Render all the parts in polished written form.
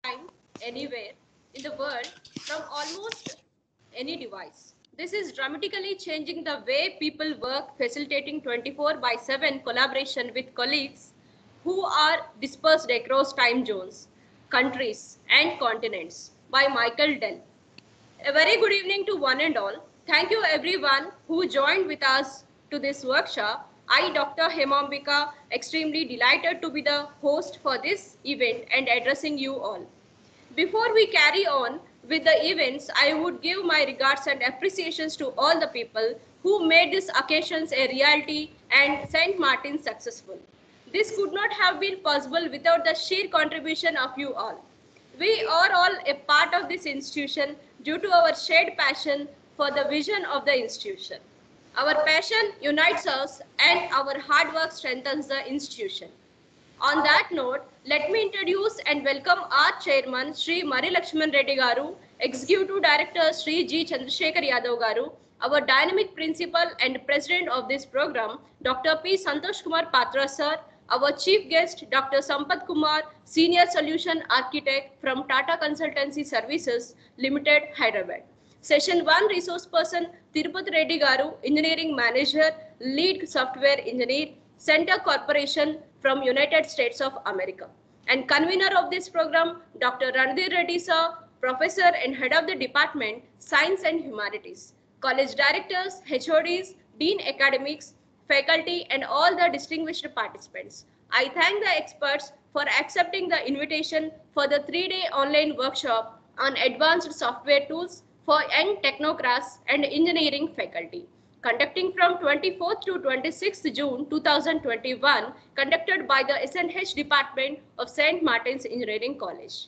anytime, anywhere in the world from almost any device. This is dramatically changing the way people work, facilitating 24 by 7 collaboration with colleagues who are dispersed across time zones, countries, and continents by Michael Dell. A very good evening to one and all. Thank you everyone who joined with us to this workshop. I, Dr. Hemambika, extremely delighted to be the host for this event and addressing you all. Before we carry on with the events, I would give my regards and appreciations to all the people who made these occasions a reality and St. Martin successful. This could not have been possible without the sheer contribution of you all. We are all a part of this institution due to our shared passion for the vision of the institution. Our passion unites us and our hard work strengthens the institution. On that note, let me introduce and welcome our chairman, Sri Mari Lakshman Reddy Garu, Executive Director, Sri G. Chandrasekhar Yadav Garu, our dynamic principal and president of this program, Dr. P. Santosh Kumar Patra Sir, our chief guest, Dr. Sampath Kumar, Senior Solution Architect from Tata Consultancy Services Limited, Hyderabad. Session 1 resource person, Tirupati Reddy Garu, Engineering Manager, Lead Software Engineer, Center Corporation from United States of America. And convener of this program, Dr. Ranadhir Reddy Sir, Professor and Head of the Department, Science and Humanities. College Directors, HODs, Dean Academics, faculty and all the distinguished participants. I thank the experts for accepting the invitation for the 3-day online workshop on advanced software tools for young technocrats and engineering faculty, conducting from 24th to 26th June 2021, conducted by the SNH Department of St. Martin's Engineering College.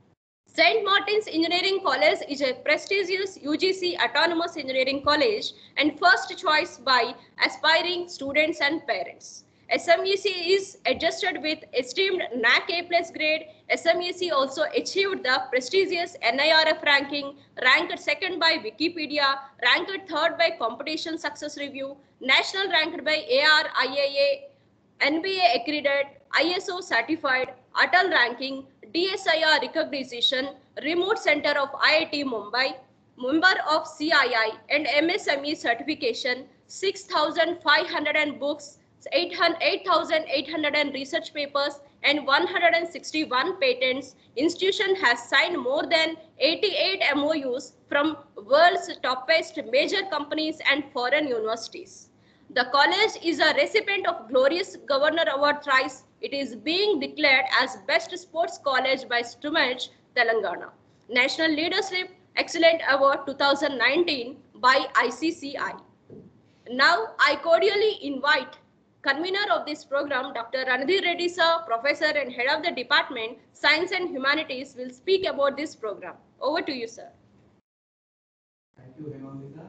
St. Martin's Engineering College is a prestigious UGC autonomous engineering college and first choice by aspiring students and parents. SMEC is adjusted with esteemed NAC A+ grade. SMEC also achieved the prestigious NIRF ranking, ranked second by Wikipedia, ranked third by Competition Success Review, national ranked by ARIIA, NBA accredited, ISO certified, Atal ranking, DSIR recognition, remote center of IIT Mumbai, member of CII and MSME certification, 6,500 books, 8,800 research papers and 161 patents. Institution has signed more than 88 MOUs from world's topest major companies and foreign universities. The college is a recipient of Glorious Governor Award thrice. It is being declared as Best Sports College by STUMEDGE, Telangana. National Leadership Excellent Award 2019 by ICCI. Now, I cordially invite convener of this program, Dr. Ranadhir Reddy Sir, Professor and Head of the Department, Science and Humanities, will speak about this program. Over to you, sir. Thank you, Hemambika.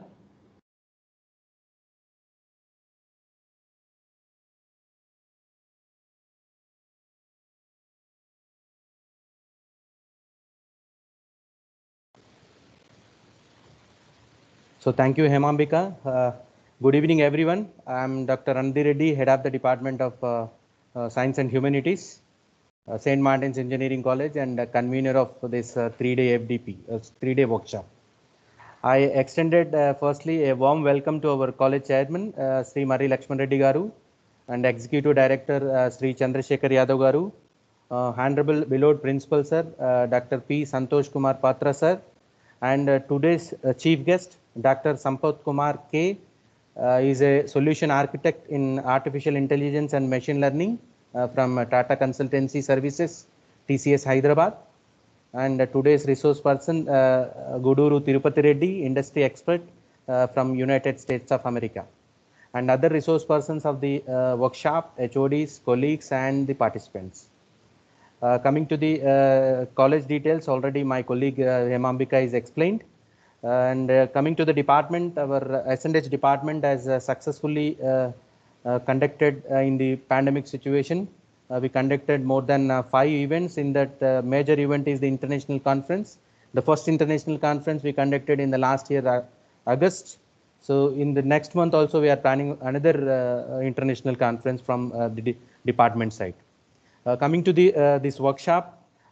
So thank you, Hemambika. Good evening, everyone. I'm Dr. Ranadhir Reddy, Head of the Department of Science and Humanities, St. Martin's Engineering College, and convener of this 3-day FDP, 3-day workshop. I extended firstly a warm welcome to our college chairman, Sri Mari Lakshman Reddy Garu, and Executive Director, Sri Chandrasekhar Yadav Garu, Honorable beloved Principal Sir, Dr. P. Santosh Kumar Patra Sir, and today's chief guest, Dr. Sampath Kumar K. Is a solution architect in artificial intelligence and machine learning from Tata Consultancy Services, TCS Hyderabad. And today's resource person, Guduru Tirupati Reddy, industry expert from United States of America. And other resource persons of the workshop, HODs, colleagues, and the participants. Coming to the college details, already my colleague Hemambika is explained. And coming to the department, our SNH department has successfully conducted in the pandemic situation. We conducted more than 5 events. In that major event is the international conference. The first international conference we conducted in the last year, August. So in the next month also we are planning another international conference from the department side. Coming to the this workshop,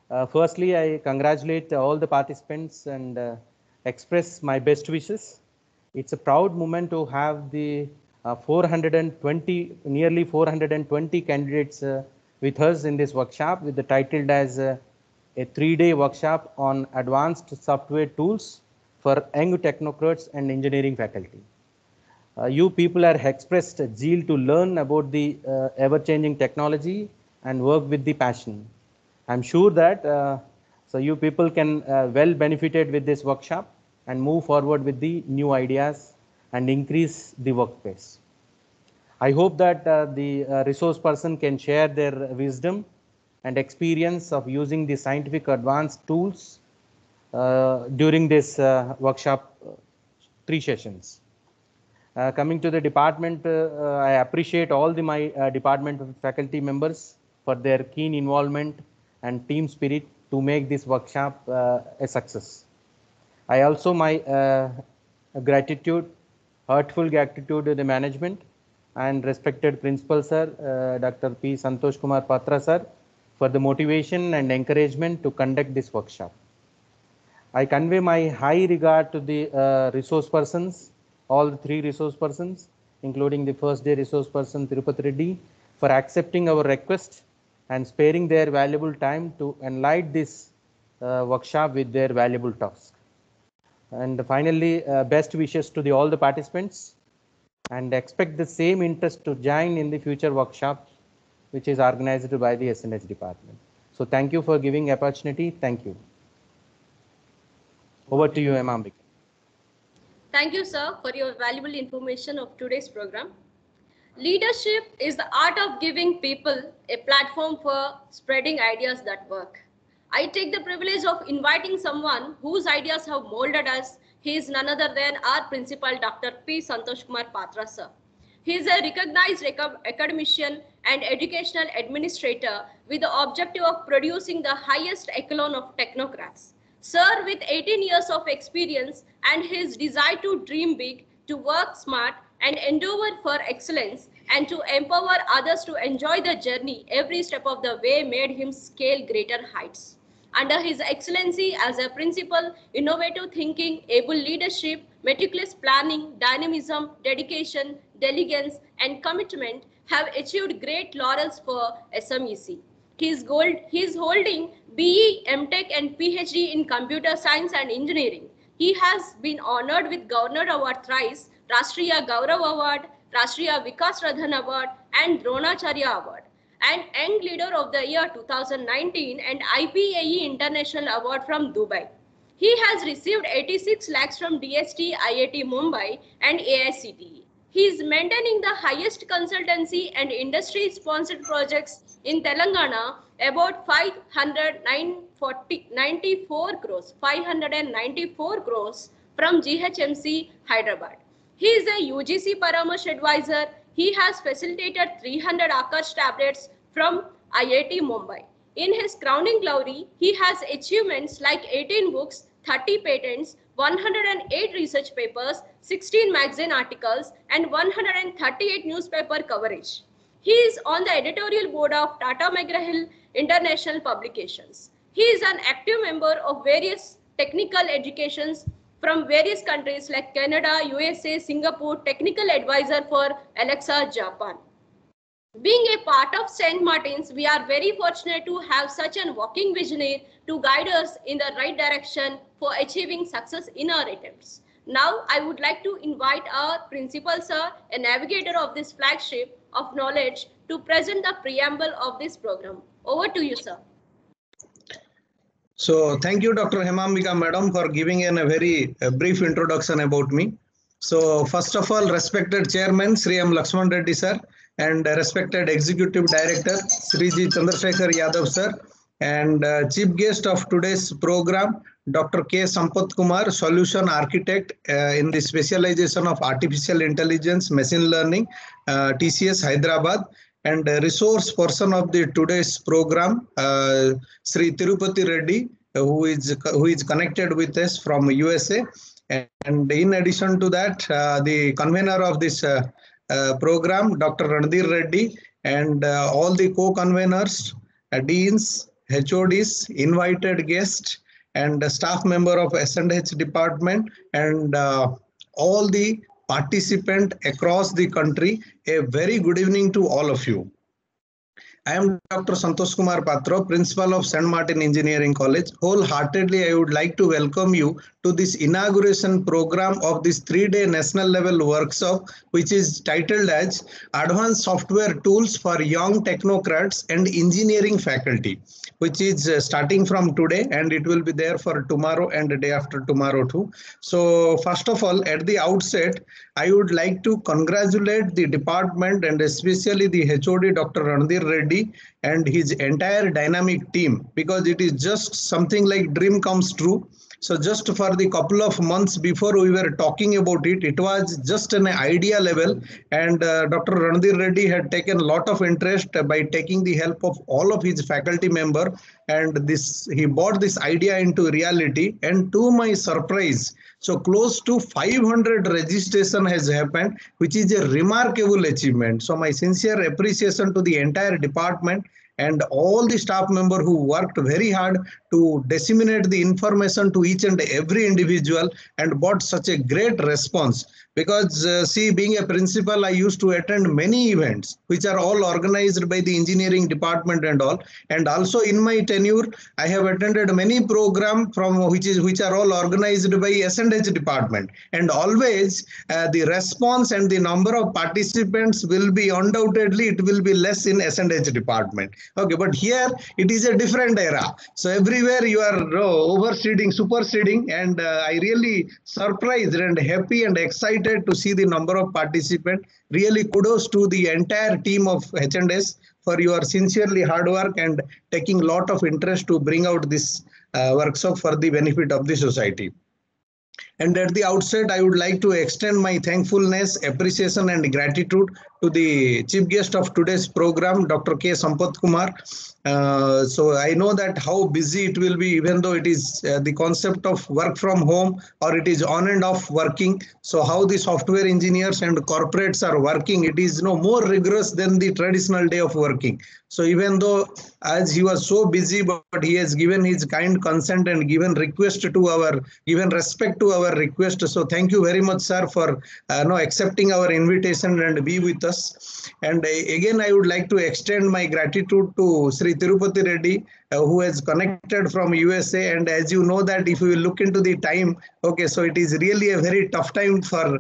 Firstly, I congratulate all the participants and express my best wishes. It's a proud moment to have the 420, nearly 420 candidates with us in this workshop with the titled as a 3-day workshop on advanced software tools for young technocrats and engineering faculty. You people are expressed zeal to learn about the ever-changing technology and work with the passion. I'm sure that so you people can well benefited with this workshop and move forward with the new ideas and increase the workplace. I hope that the resource person can share their wisdom and experience of using the scientific advanced tools during this workshop 3 sessions. Coming to the department, I appreciate all my department faculty members for their keen involvement and team spirit to make this workshop a success. I also my gratitude, heartful gratitude to the management and respected principal sir, Dr. P. Santosh Kumar Patra sir, for the motivation and encouragement to conduct this workshop. I convey my high regard to the resource persons, all the 3 resource persons, including the first day resource person Tirupati Reddy, for accepting our request and sparing their valuable time to enlighten this workshop with their valuable talks. And finally, best wishes to all the participants and expect the same interest to join in the future workshops which is organized by the SNH department. So thank you for giving opportunity. Thank you. Over to you, Hemambika. Thank you, sir, for your valuable information of today's program. Leadership is the art of giving people a platform for spreading ideas that work. I take the privilege of inviting someone whose ideas have molded us. He is none other than our principal, Dr. P. Santosh Kumar Patra, sir. He is a recognized academician and educational administrator with the objective of producing the highest echelon of technocrats. Sir, with 18 years of experience and his desire to dream big, to work smart and endeavor for excellence, and to empower others to enjoy the journey every step of the way made him scale greater heights. Under his excellency as a principal, innovative thinking, able leadership, meticulous planning, dynamism, dedication, diligence, and commitment have achieved great laurels for SMEC. He is holding BE, MTech, and PhD in Computer Science and Engineering. He has been honored with Governor Award thrice, Rashtriya Gaurav Award, Rashtriya Vikas Radhan Award, and Dronacharya Award, and Young Leader of the Year 2019 and IPAE International Award from Dubai. He has received 86 lakhs from DST, IIT Mumbai, and AICTE. He is maintaining the highest consultancy and industry-sponsored projects in Telangana, about 594 crores from GHMC Hyderabad. He is a UGC Paramarsh advisor. He has facilitated 300 Akash tablets from IIT Mumbai. In his crowning glory, he has achievements like 18 books, 30 patents, 108 research papers, 16 magazine articles, and 138 newspaper coverage. He is on the editorial board of Tata McGraw-Hill International Publications. He is an active member of various technical educations from various countries like Canada, USA, Singapore, technical advisor for Alexa, Japan. Being a part of St. Martin's, we are very fortunate to have such a walking visionary to guide us in the right direction for achieving success in our attempts. Now, I would like to invite our principal, sir, a navigator of this flagship of knowledge, to present the preamble of this program. Over to you, sir. So, thank you, Dr. Hemambika Madam, for giving a very brief introduction about me. So, first of all, respected Chairman, Sri M. Lakshman Reddy, sir, and respected Executive Director, Sri G. Chandrasekhar Yadav, sir, and Chief Guest of today's program, Dr. K. Sampath Kumar, Solution Architect in the specialization of Artificial Intelligence, Machine Learning, TCS Hyderabad, and resource person of the today's program, Sri Tirupati Reddy, who is connected with us from USA. And in addition to that, the convener of this program, Dr. Randhir Reddy, and all the co-conveners, deans, HODs, invited guests, and a staff member of S&H department, and all the participants across the country. A very good evening to all of you. I am Dr. Santosh Kumar Patro, Principal of St. Martin Engineering College. Wholeheartedly, I would like to welcome you to this inauguration program of this 3-day national level workshop, which is titled as Advanced Software Tools for Young Technocrats and Engineering Faculty, which is starting from today, and it will be there for tomorrow and the day after tomorrow too. So first of all, at the outset, I would like to congratulate the department and especially the HOD Dr. Randir Reddy and his entire dynamic team, because it is just something like dream comes true. So just for the couple of months before we were talking about it, it was just an idea level, and Dr. Randir Reddy had taken a lot of interest by taking the help of all of his faculty member, and he brought this idea into reality. And to my surprise, so close to 500 registration has happened, which is a remarkable achievement. So my sincere appreciation to the entire department and all the staff member who worked very hard to disseminate the information to each and every individual and brought such a great response. Because see, being a principal, I used to attend many events which are all organized by the engineering department and all. And also in my tenure, I have attended many programs from which are all organized by S&H department. And always the response and the number of participants will be undoubtedly, it will be less in S&H department. Okay, but here it is a different era. So everywhere you are superseding, and I really surprised and happy and excited to see the number of participants. Really kudos to the entire team of H&S for your sincerely hard work and taking a lot of interest to bring out this workshop for the benefit of the society. And at the outset, I would like to extend my thankfulness, appreciation, and gratitude to the chief guest of today's program, Dr. K. Sampath Kumar. So I know that how busy it will be, even though it is the concept of work from home or it is on and off working. So how the software engineers and corporates are working, it is more rigorous than the traditional day of working. So even though as he was so busy, but he has given his kind consent and given respect to our request. So thank you very much, sir, for accepting our invitation and be with us. And again, I would like to extend my gratitude to Sri Tirupati Reddy, who has connected from USA. And as you know that if you look into the time, okay, so it is really a very tough time for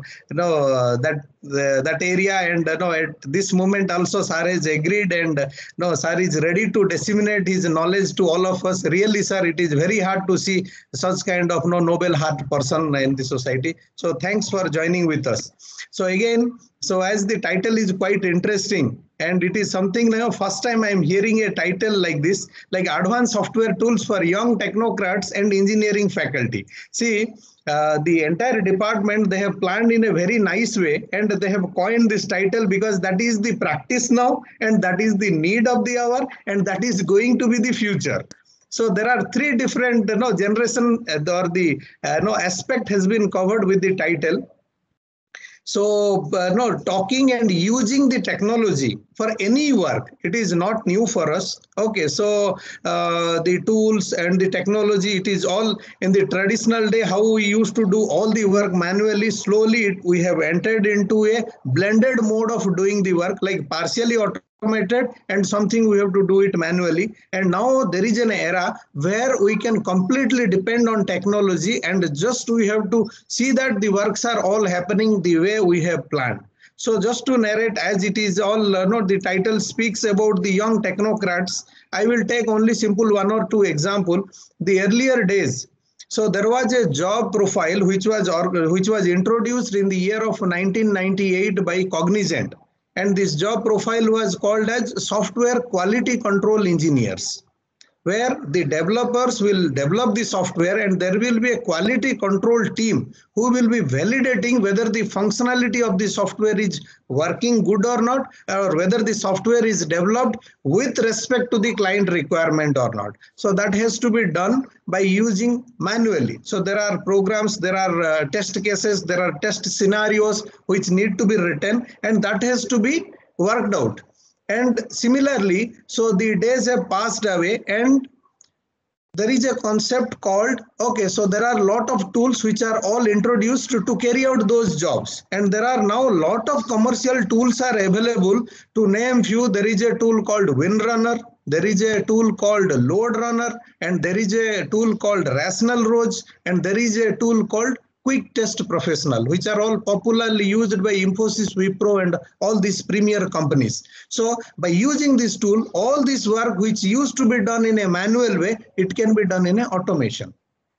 that area. And at this moment also, sir has agreed, and sir is ready to disseminate his knowledge to all of us. Really, sir, it is very hard to see such kind of noble heart person in the society. So thanks for joining with us. So again, so as the title is quite interesting, and it is something first time I am hearing a title like this, like Advanced Software Tools for Young Technocrats and Engineering Faculty. See, the entire department, they have planned in a very nice way, and they have coined this title because that is the practice now, and that is the need of the hour, and that is going to be the future. So there are three different generation or the aspect has been covered with the title. So talking and using the technology for any work, it is not new for us. Okay, so the tools and the technology, it is all in the traditional day, how we used to do all the work manually. Slowly we have entered into a blended mode of doing the work, like partially automated and something we have to do it manually. And now there is an era where we can completely depend on technology, and just we have to see that the works are all happening the way we have planned. So just to narrate, as it is all, the title speaks about the young technocrats, I will take only simple one or two example. The earlier days, so there was a job profile which was introduced in the year of 1998 by Cognizant. And this job profile was called as Software Quality Control Engineers, where the developers will develop the software and there will be a quality control team who will be validating whether the functionality of the software is working good or not, or whether the software is developed with respect to the client requirement or not. So that has to be done by using manually. So there are programs, there are test cases, there are test scenarios which need to be written, and that has to be worked out. And similarly, so the days have passed away, and there is a concept called, okay, so there are a lot of tools which are all introduced to carry out those jobs. And there are now a lot of commercial tools are available. To name few, there is a tool called Windrunner, there is a tool called Load Runner, and there is a tool called Rational Roads, and there is a tool called Quick Test Professional, which are all popularly used by Infosys, Wipro, and all these premier companies. So by using this tool, all this work which used to be done in a manual way, it can be done in an automation.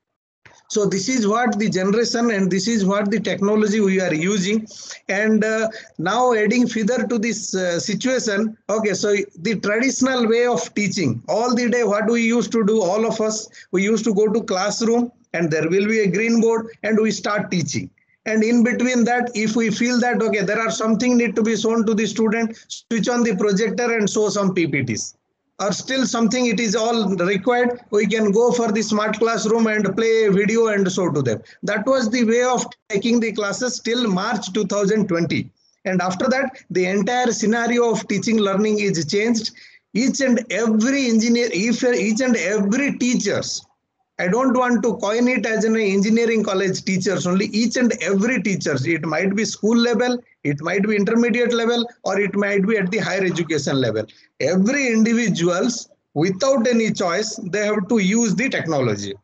So this is what the generation and this is what the technology we are using. And now adding further to this situation, okay, so the traditional way of teaching, all the day what we used to do, all of us, we used to go to classroom and there will be a green board and we start teaching. And in between that, if we feel that, okay, there are something need to be shown to the student, switch on the projector and show some PPTs. Or still something it is all required, we can go for the smart classroom and play a video and show to them. That was the way of taking the classes till March 2020. And after that, the entire scenario of teaching learning is changed. Each and every engineer, each and every teachers, I don't want to coin it as an engineering college teachers only, each and every teachers, it might be school level, it might be intermediate level, or it might be at the higher education level. Every individuals, without any choice, they have to use the technology.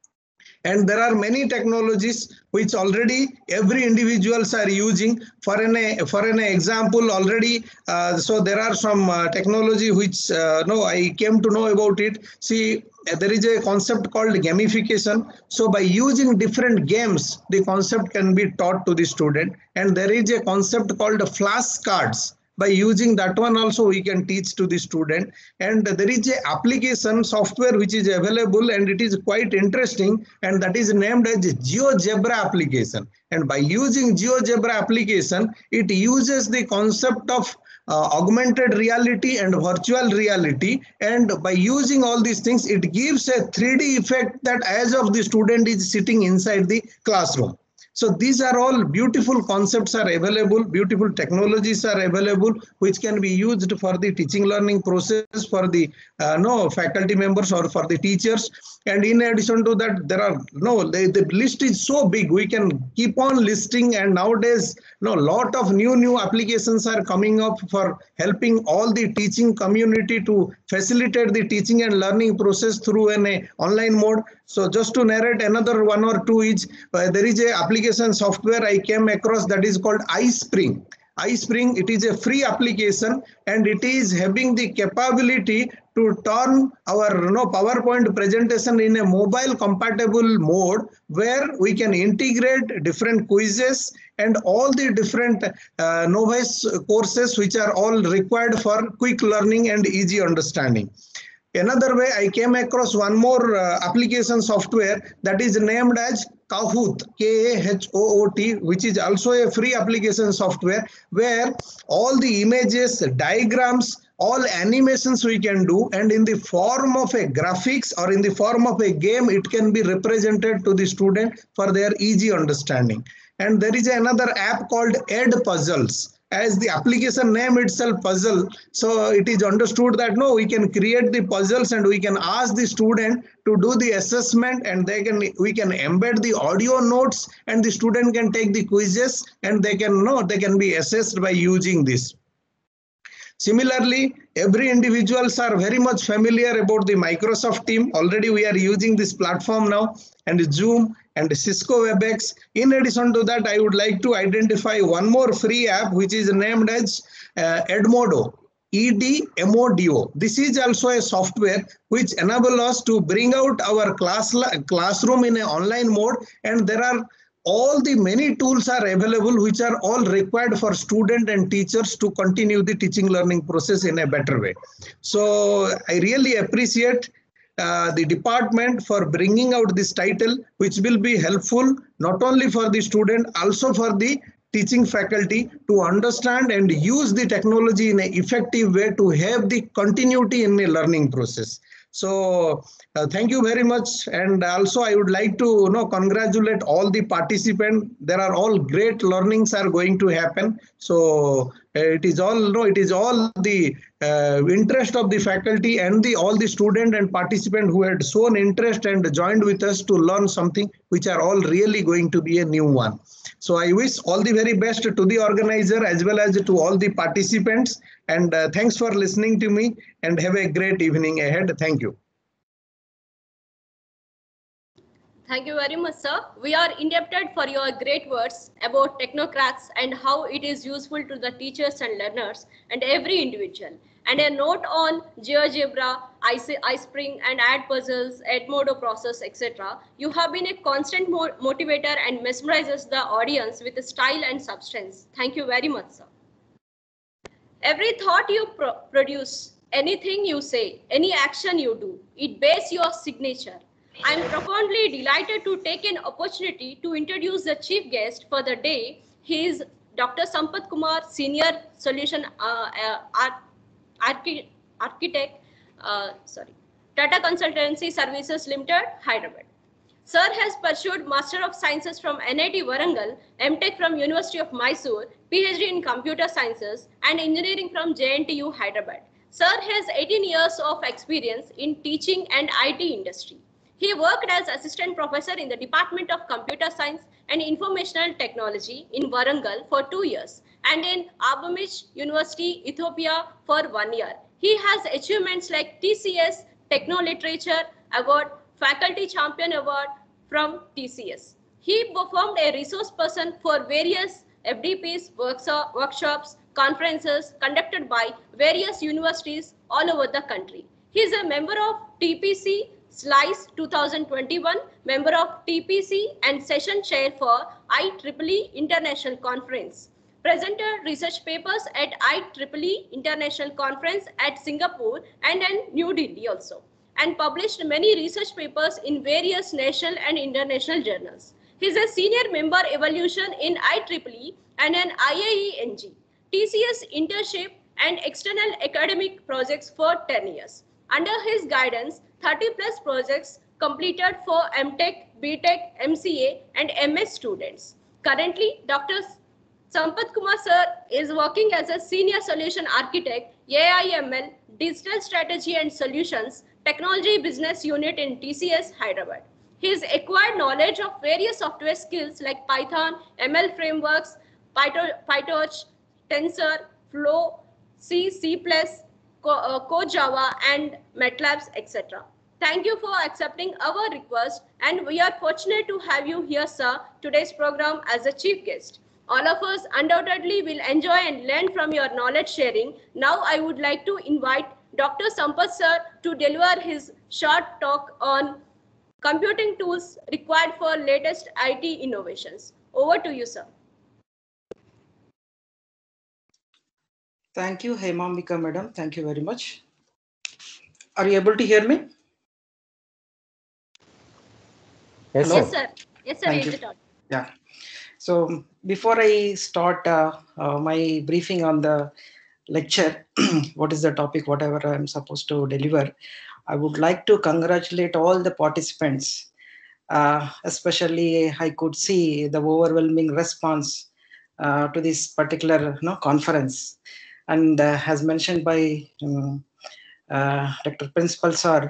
And there are many technologies which already every individuals are using. For an example already, so there are some technology which I came to know about it. See, there is a concept called gamification. So by using different games, the concept can be taught to the student. And there is a concept called flashcards. By using that one also we can teach to the student. And there is a application software which is available and it is quite interesting, and that is named as GeoGebra application. And by using GeoGebra application, it uses the concept of augmented reality and virtual reality, and by using all these things, it gives a 3D effect that as of the student is sitting inside the classroom. So these are all beautiful concepts are available, beautiful technologies are available, which can be used for the teaching learning process for the faculty members or for the teachers. And in addition to that, there are the list is so big, we can keep on listing. And nowadays, lot of new applications are coming up for helping all the teaching community to facilitate the teaching and learning process through an online mode. So just to narrate another one or two is, there is a application software I came across that is called iSpring. iSpring, it is a free application and it is having the capability to turn our PowerPoint presentation in a mobile compatible mode, where we can integrate different quizzes and all the different novice courses which are all required for quick learning and easy understanding. Another way, I came across one more application software that is named as Kahoot, K-A-H-O-O-T, which is also a free application software where all the images, diagrams, all animations we can do, and in the form of a graphics or in the form of a game, it can be represented to the student for their easy understanding. And there is another app called Edpuzzles. As the application name itself, puzzle, so it is understood that we can create the puzzles and we can ask the student to do the assessment, and we can embed the audio notes, and the student can take the quizzes and they can be assessed by using this. Similarly, every individuals are very much familiar about the Microsoft Teams. Already we are using this platform now, and Zoom and Cisco WebEx. In addition to that, I would like to identify one more free app which is named as Edmodo. EDMODO. This is also a software which enables us to bring out our classroom in an online mode, and there are all the many tools are available which are all required for student and teachers to continue the teaching learning process in a better way. So I really appreciate the department for bringing out this title, which will be helpful not only for the student, also for the teaching faculty to understand and use the technology in an effective way to have the continuity in the learning process. So thank you very much. And also I would like to congratulate all the participants. There are all great learnings are going to happen. So it is all the interest of the faculty and all the student and participant who had shown interest and joined with us to learn something which are all really going to be a new one. So I wish all the very best to the organizer as well as to all the participants, and thanks for listening to me, and have a great evening ahead. Thank you. Thank you very much, sir. We are indebted for your great words about technocrats and how it is useful to the teachers and learners and every individual. And a note on GeoGebra, iSpring, and AdPuzzles, Edmodo process, etc. You have been a constant motivator and mesmerizes the audience with style and substance. Thank you very much, sir. Every thought you produce, anything you say, any action you do, it bears your signature. I am profoundly delighted to take an opportunity to introduce the chief guest for the day. He is Dr. Sampath Kumar, Senior Solution Architect, Tata Consultancy Services Limited, Hyderabad. Sir has pursued Master of Sciences from NIT Warangal, MTech from University of Mysore, PhD in Computer Sciences and Engineering from JNTU, Hyderabad. Sir has 18 years of experience in teaching and IT industry. He worked as assistant professor in the Department of Computer Science and Informational Technology in Warangal for 2 years and in Abamish University, Ethiopia for 1 year. He has achievements like TCS Techno Literature Award, Faculty Champion Award from TCS. He performed a resource person for various FDPs, workshops, conferences conducted by various universities all over the country. He is a member of TPC SLICE 2021, member of TPC and session chair for IEEE International Conference. Presented research papers at IEEE International Conference at Singapore and in New Delhi also, and published many research papers in various national and international journals. He is a senior member evolution in IEEE and an IAE-NG, TCS internship and external academic projects for 10 years. Under his guidance, 30 plus projects completed for MTech, BTech, MCA and MS students. Currently, Dr. Sampath Kumar sir is working as a senior solution architect, AIML, digital strategy and solutions, technology business unit in TCS Hyderabad. He has acquired knowledge of various software skills like Python, ML frameworks, PyTorch, Tensor, Flow, C, C++, CodeJava and MATLAB, etc. Thank you for accepting our request, and we are fortunate to have you here, sir, today's program as a chief guest. All of us undoubtedly will enjoy and learn from your knowledge sharing. Now I would like to invite Dr. Sampath sir to deliver his short talk on computing tools required for latest IT innovations. Over to you, sir. Thank you, Hemambika madam. Thank you very much. Are you able to hear me? Yes, Yes, sir. sir. Yes, sir. Thank you. Yeah. So before I start my briefing on the lecture, what is the topic, whatever I'm supposed to deliver, I would like to congratulate all the participants. Especially, I could see the overwhelming response to this particular conference. And as mentioned by Dr. Principal Sir,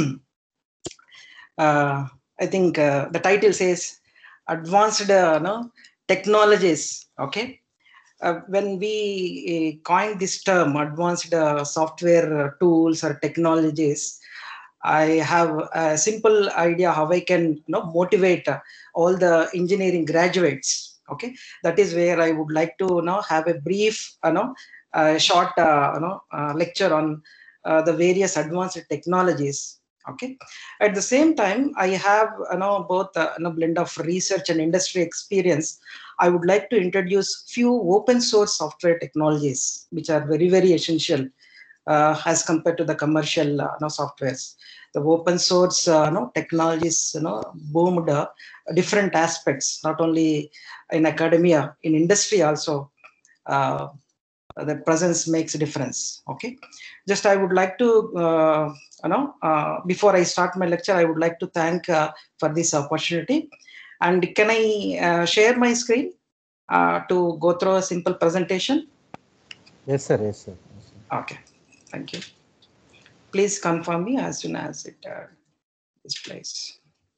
I think the title says advanced technologies. Okay, when we coined this term, advanced software tools or technologies, I have a simple idea how I can motivate all the engineering graduates. Okay, that is where I would like to have a brief short lecture on the various advanced technologies. Okay, at the same time I have both blend of research and industry experience. I would like to introduce few open source software technologies which are very, very essential as compared to the commercial softwares. The open source technologies boomed different aspects, not only in academia, in industry also. The presence makes a difference. Okay, just I would like to before I start my lecture, I would like to thank for this opportunity. And can I share my screen to go through a simple presentation? Yes, sir. Yes, sir. Okay. Thank you. Please confirm me as soon as it displays.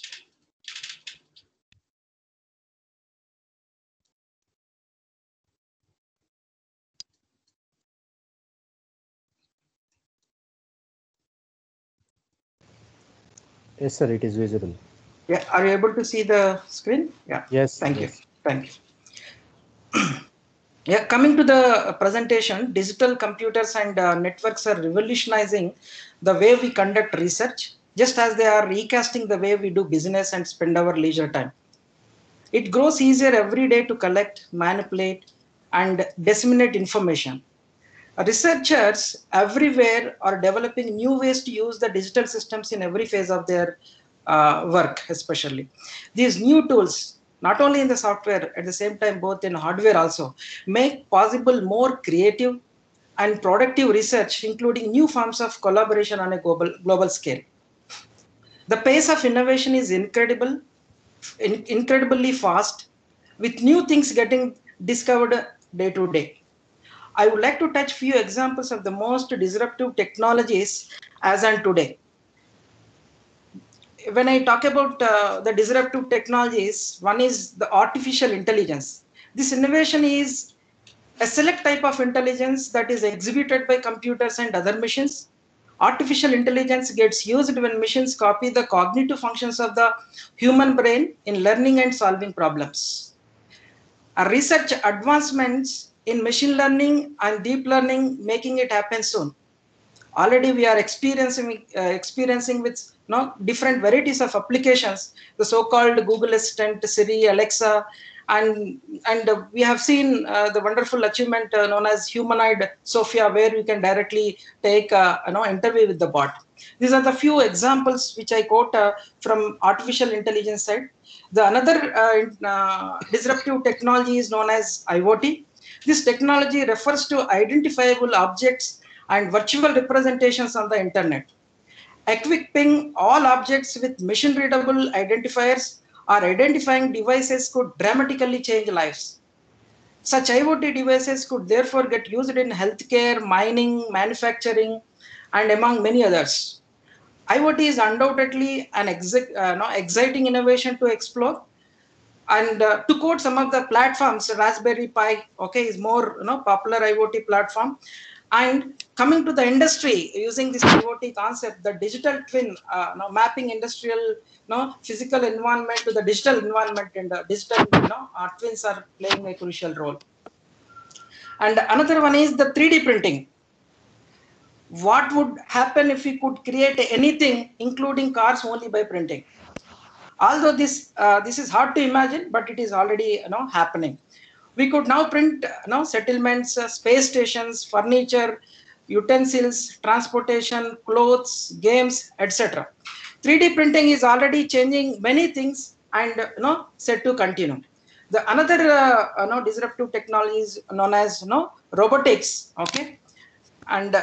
Yes, sir, it is visible. Yeah, are you able to see the screen? Yeah. Yes. Thank yes. you. Thank you. Yeah, coming to the presentation, digital computers and networks are revolutionizing the way we conduct research, just as they are recasting the way we do business and spend our leisure time. It grows easier every day to collect, manipulate, and disseminate information. Researchers everywhere are developing new ways to use the digital systems in every phase of their work, especially. These new tools, not only in the software, at the same time, both in hardware also, make possible more creative and productive research, including new forms of collaboration on a global scale. The pace of innovation is incredibly fast, with new things getting discovered day to day. I would like to touch few examples of the most disruptive technologies as on today. When I talk about the disruptive technologies, one is the artificial intelligence. This innovation is a select type of intelligence that is exhibited by computers and other machines. Artificial intelligence gets used when machines copy the cognitive functions of the human brain in learning and solving problems. Research advancements in machine learning and deep learning making it happen soon. Already we are experiencing with different varieties of applications, the so-called Google Assistant, Siri, Alexa, and we have seen the wonderful achievement known as humanoid Sophia, where you can directly take interview with the bot. These are the few examples which I quote from artificial intelligence side. The another disruptive technology is known as IoT. This technology refers to identifiable objects and virtual representations on the internet. Equipping all objects with machine readable identifiers or identifying devices could dramatically change lives. Such IoT devices could therefore get used in healthcare, mining, manufacturing, and among many others. IoT is undoubtedly an exciting innovation to explore. And to quote some of the platforms, Raspberry Pi, is more popular IoT platform. And coming to the industry, using this IoT concept, the digital twin, mapping industrial, physical environment to the digital environment, and digital, twins are playing a crucial role. And another one is the 3D printing. What would happen if we could create anything, including cars, only by printing? Although this is hard to imagine, but it is already happening. We could now print settlements, space stations, furniture, utensils, transportation, clothes, games, etc. 3D printing is already changing many things and set to continue. The another disruptive technology is known as robotics. And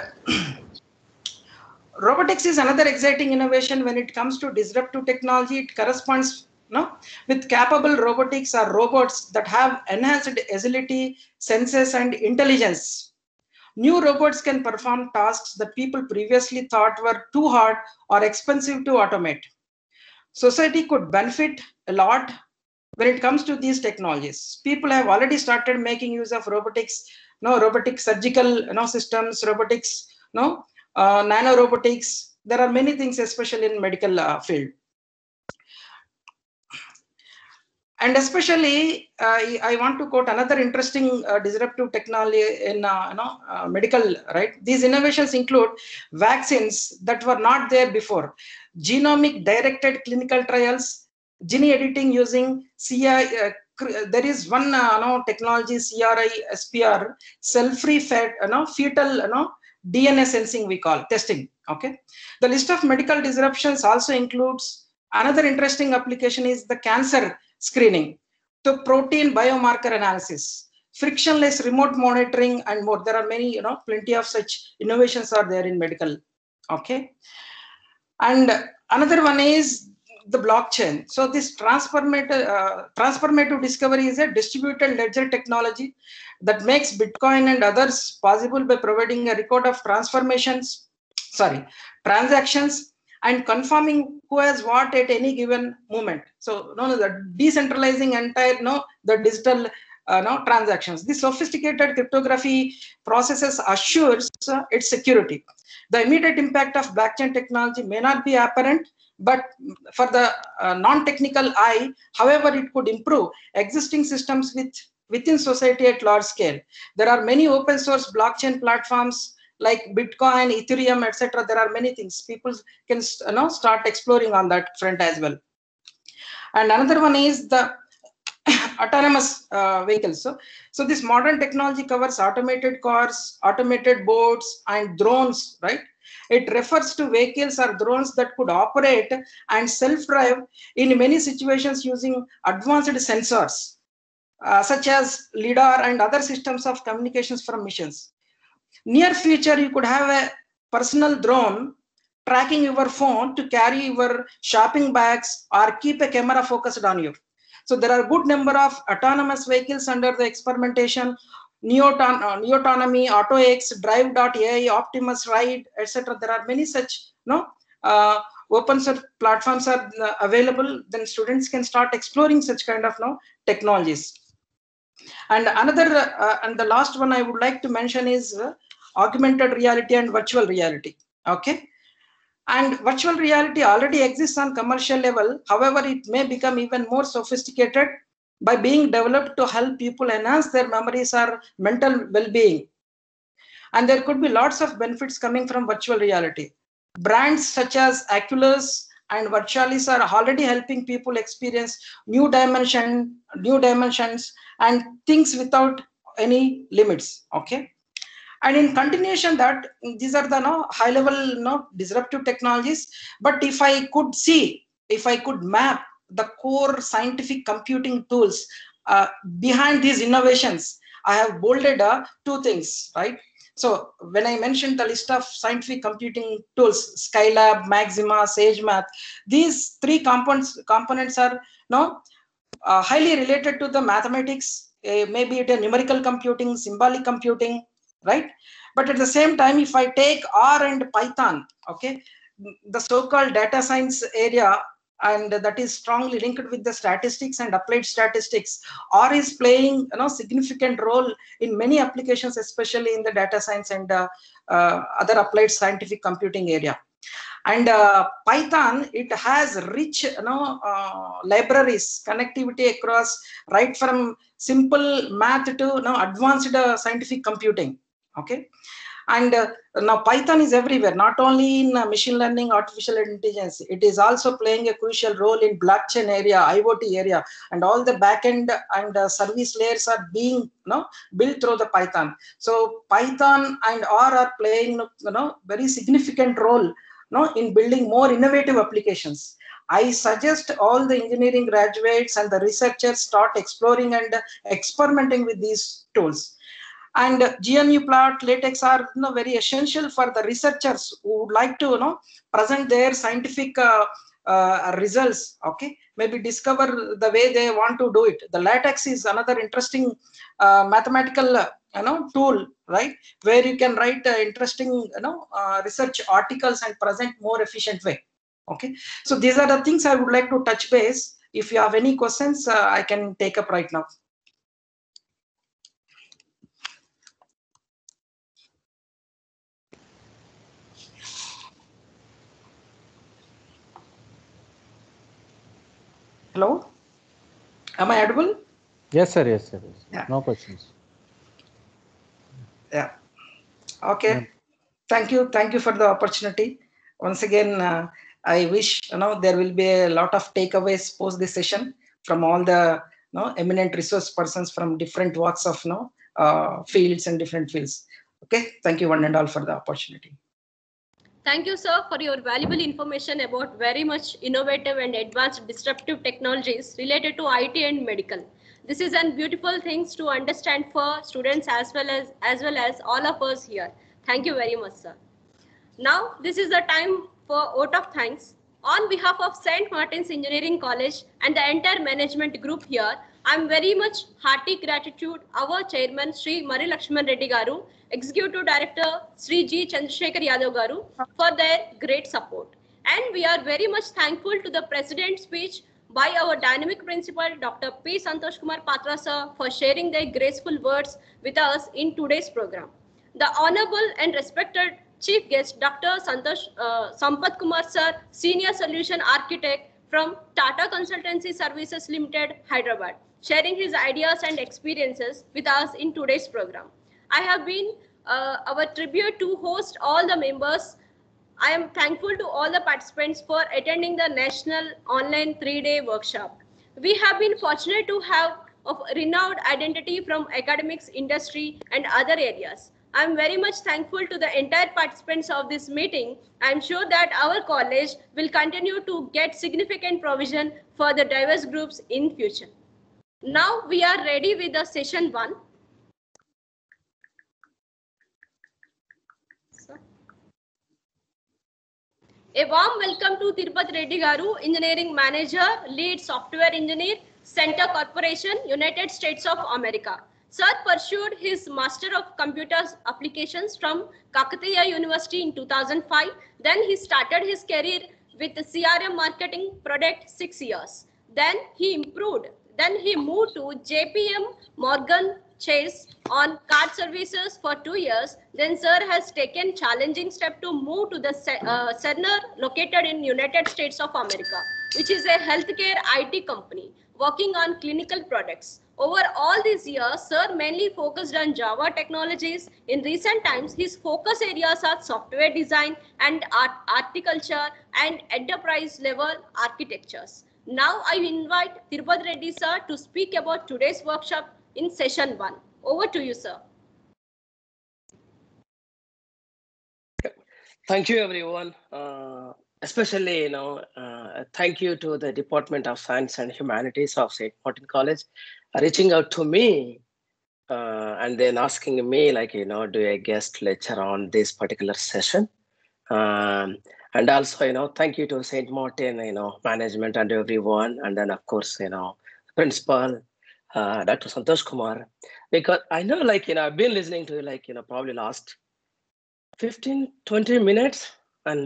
robotics is another exciting innovation when it comes to disruptive technology. It corresponds with capable robotics or robots that have enhanced agility, senses, and intelligence. New robots can perform tasks that people previously thought were too hard or expensive to automate. Society could benefit a lot when it comes to these technologies. People have already started making use of robotics, robotic surgical systems, robotics, nanorobotics. There are many things, especially in medical field. And especially, I want to quote another interesting disruptive technology in medical, right? These innovations include vaccines that were not there before, genomic directed clinical trials, gene editing using CI. There is one technology, CRISPR, cell-free fetal DNA sensing, we call testing. The list of medical disruptions also includes another interesting application is the cancer screening, to protein biomarker analysis, frictionless remote monitoring, and more. There are many, plenty of such innovations are there in medical. And another one is the blockchain. So this transformative discovery is a distributed ledger technology that makes Bitcoin and others possible by providing a record of transactions and confirming who has what at any given moment. So the decentralizing entire the digital transactions. This sophisticated cryptography processes assures its security. The immediate impact of blockchain technology may not be apparent, but for the non-technical eye, however, it could improve existing systems within society at large scale. There are many open source blockchain platforms like Bitcoin, Ethereum, etc. There are many things people can start exploring on that front as well. And another one is the autonomous vehicles. So this modern technology covers automated cars, automated boats, and drones, right? It refers to vehicles or drones that could operate and self-drive in many situations using advanced sensors, such as LiDAR and other systems of communications from missions. Near future, you could have a personal drone tracking your phone to carry your shopping bags or keep a camera focused on you. So there are a good number of autonomous vehicles under the experimentation. Neoautonomy, AutoX, Drive.ai, Optimus Ride, etc. There are many such open source platforms are available. Then students can start exploring such kind of technologies. And another and the last one I would like to mention is augmented reality and virtual reality. Okay. And virtual reality already exists on commercial level. However, it may become even more sophisticated by being developed to help people enhance their memories or mental well-being. And there could be lots of benefits coming from virtual reality. Brands such as Oculus and Virtualis are already helping people experience new dimensions and things without any limits. Okay. And in continuation that these are the high level disruptive technologies. But if I could map the core scientific computing tools behind these innovations, I have bolded two things, right? So when I mentioned the list of scientific computing tools, Skylab, Maxima, SageMath, these three components are highly related to the mathematics, maybe it a numerical computing, symbolic computing, right? But at the same time, if I take R and Python, okay, the so-called data science area, and that is strongly linked with the statistics and applied statistics, R is playing significant role in many applications, especially in the data science and other applied scientific computing area. And Python, it has rich libraries, connectivity across, right from simple math to advanced scientific computing. Okay. And now Python is everywhere, not only in machine learning, artificial intelligence. It is also playing a crucial role in blockchain area, IoT area, and all the backend and service layers are being built through the Python. So Python and R are playing very significant role in building more innovative applications. I suggest all the engineering graduates and the researchers start exploring and experimenting with these tools. And GNU plot, LaTeX are very essential for the researchers who would like to present their scientific results. Okay, maybe discover the way they want to do it. The LaTeX is another interesting mathematical tool, right, where you can write interesting research articles and present more efficient way. Okay, so these are the things I would like to touch base. If you have any questions, I can take up right now. Hello, am I audible? Yes, sir. Yes, sir. Yes. Yeah. No questions. Yeah. Okay. Yeah. Thank you for the opportunity. Once again, I wish there will be a lot of takeaways post this session from all the eminent resource persons from different walks of fields and different fields. Okay. Thank you one and all for the opportunity. Thank you, sir, for your valuable information about very much innovative and advanced disruptive technologies related to IT and medical. This is a beautiful things to understand for students as well as all of us here. Thank you very much, sir. Now, this is the time for vote of thanks. On behalf of St. Martin's Engineering College and the entire management group here, I'm very much hearty gratitude our chairman Sri Mari Lakshman Reddy Garu, Executive Director Sri G. Chandrasekhar Yadav Garu for their great support. And we are very much thankful to the President's speech by our dynamic principal Dr. P. Santosh Kumar Patra sir for sharing their graceful words with us in today's program. The honorable and respected Chief Guest Dr. Sampath Kumar sir, Senior Solution Architect from Tata Consultancy Services Limited, Hyderabad, sharing his ideas and experiences with us in today's program. I have been our tribute to host all the members. I am thankful to all the participants for attending the National Online 3-Day Workshop. We have been fortunate to have a renowned identity from academics, industry, and other areas. I am very much thankful to the entire participants of this meeting. I am sure that our college will continue to get significant provision for the diverse groups in future. Now we are ready with the session 1. A warm welcome to Tirupati Reddy Garu, Engineering Manager, Lead Software Engineer, Center Corporation, United States of America. Sir pursued his Master of Computer Applications from Kakatiya University in 2005. Then he started his career with the CRM marketing product 6 years. Then he improved. Then he moved to JPM Morgan Chase on card services for 2 years. Then sir has taken challenging step to move to the Cerner located in United States of America, which is a healthcare IT company working on clinical products. Over all these years, sir mainly focused on Java technologies. In recent times, his focus areas are software design and horticulture and enterprise level architectures. Now I invite Tirupati Reddy sir to speak about today's workshop in session 1. Over to you, sir. Thank you, everyone. Especially, thank you to the Department of Science and Humanities of St. Martin College reaching out to me and then asking me, do a guest lecture on this particular session. And also, thank you to St. Martin, management and everyone. And then, of course, principal, Dr. Santosh Kumar, because I know, I've been listening to you, probably last 15-20 minutes, and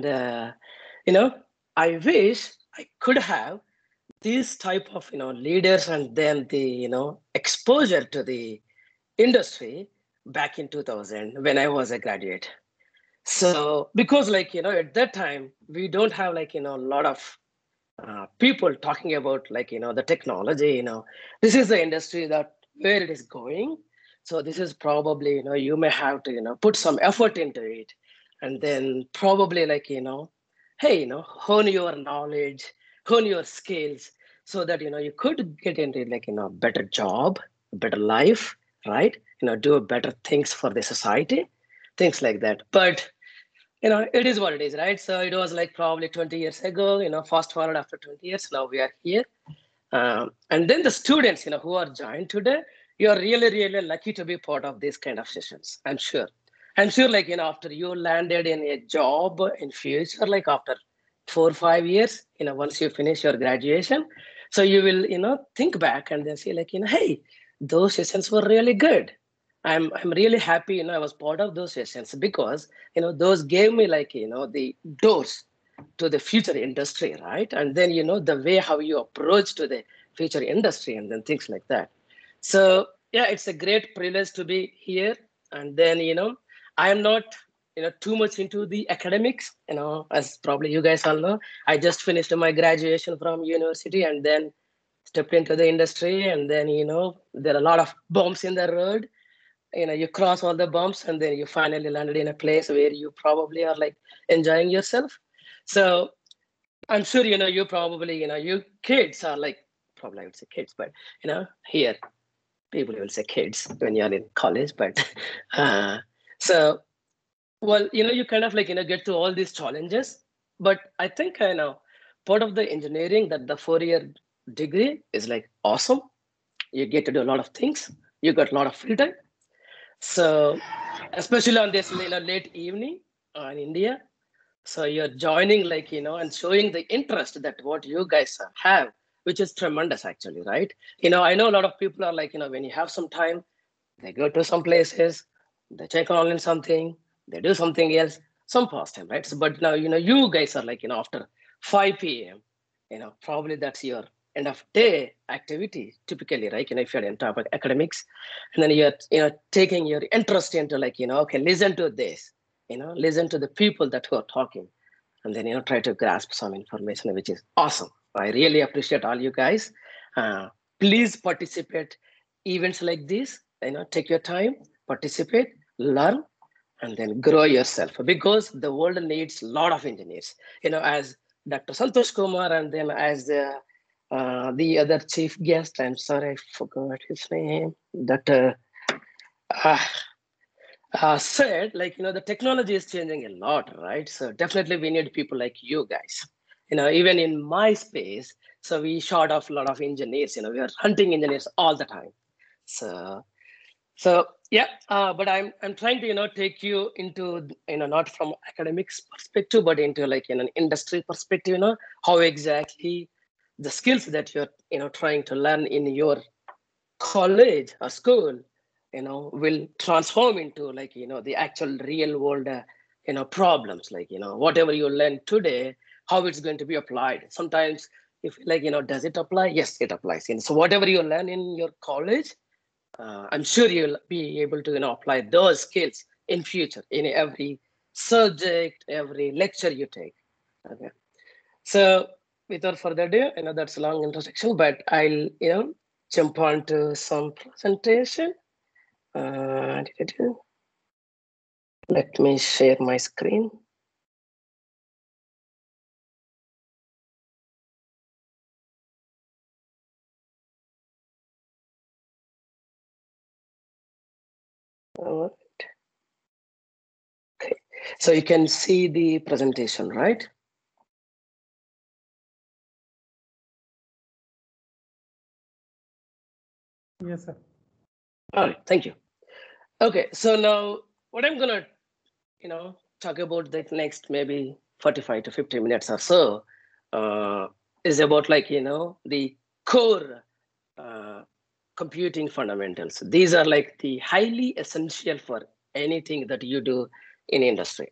I wish I could have these type of leaders and then the exposure to the industry back in 2000 when I was a graduate. So because at that time we don't have a lot of people talking about the technology. This is the industry that where it is going. So this is probably you may have to put some effort into it, and then probably hey hone your knowledge, hone your skills, so that you could get into better job, better life, right? Do better things for the society, things like that. But it is what it is, right? So it was probably 20 years ago. Fast forward after 20 years, now we are here. And then the students, who are joined today, you are really, really lucky to be part of these kind of sessions. I'm sure, after you landed in a job in future, after 4 or 5 years, once you finish your graduation, so you will, think back and then say hey, those sessions were really good. I'm really happy, I was part of those sessions because, those gave me the doors to the future industry, right? And then, the way how you approach to the future industry and then things like that. So yeah, it's a great privilege to be here. And then, I am not, too much into the academics, as probably you guys all know. I just finished my graduation from university and then stepped into the industry. And then, there are a lot of bumps in the road. You cross all the bumps and then you finally landed in a place where you probably are enjoying yourself. So I'm sure, you probably, you kids are probably I would say kids, but, here people will say kids when you're in college, but so, well, you kind of get to all these challenges, but I think, part of the engineering that the 4-year degree is awesome. You get to do a lot of things. You got a lot of free time. So especially on this late evening in India. So you're joining like, and showing the interest that what you guys have, which is tremendous actually, right? I know a lot of people are like, when you have some time, they go to some places, they check online something, they do something else, some pastime, right? So, but now, you guys are like, after 5 p.m., probably that's your end of day activity typically, right? If you're into academics, and then you're, taking your interest into like, okay, listen to this, listen to the people that who are talking, and then, try to grasp some information, which is awesome. I really appreciate all you guys. Please participate events like this, take your time, participate, learn, and then grow yourself, because the world needs a lot of engineers, as Dr. Santosh Kumar, and then as the other chief guest, I'm sorry, I forgot his name, Dr. Said, like, the technology is changing a lot, right? So definitely we need people like you guys. Even in my space, so we short of a lot of engineers, we are hunting engineers all the time. So yeah, but I'm trying to, take you into, not from academics perspective, but into like an industry perspective, how exactly the skills that you're, trying to learn in your college or school, will transform into like, the actual real world, problems, like, whatever you learn today, how it's going to be applied. Sometimes if like, does it apply? Yes, it applies. And so whatever you learn in your college, I'm sure you'll be able to, apply those skills in future in every subject, every lecture you take. Okay. So without further ado, that's a long introduction, but I'll, jump on to some presentation. Let me share my screen. All right. Okay, so you can see the presentation, right? Yes, sir. All right, thank you. Okay, so now what I'm gonna, talk about the next maybe 45 to 50 minutes or so is about like, the core computing fundamentals. These are like the highly essential for anything that you do in industry.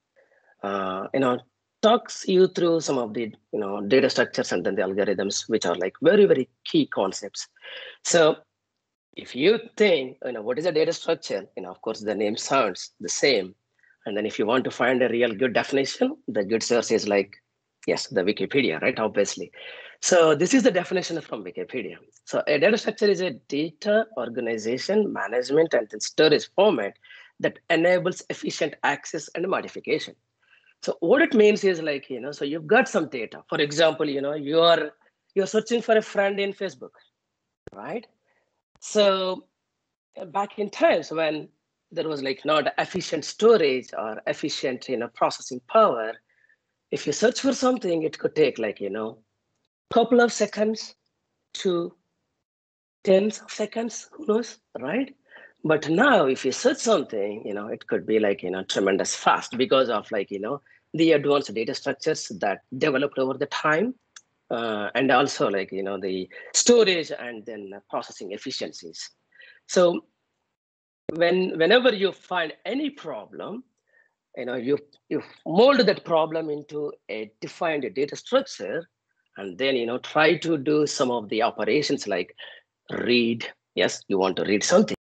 Talks you through some of the, data structures and then the algorithms, which are like very, very key concepts. So if you think, what is a data structure, of course, the name sounds the same. And then if you want to find a real good definition, the good source is like, yes, the Wikipedia, right? Obviously. So this is the definition from Wikipedia. So a data structure is a data organization, management, and then storage format that enables efficient access and modification. So what it means is like, so you've got some data. For example, you're searching for a friend in Facebook, right? So back in times when there was like not efficient storage or efficient, processing power, if you search for something, it could take like, couple of seconds to tens of seconds, who knows, right? But now if you search something, it could be like, tremendous fast because of like, the advanced data structures that developed over the time. And also like, the storage and then processing efficiencies. So whenever you find any problem, you mold that problem into a defined data structure, and then try to do some of the operations like read. Yes, you want to read something.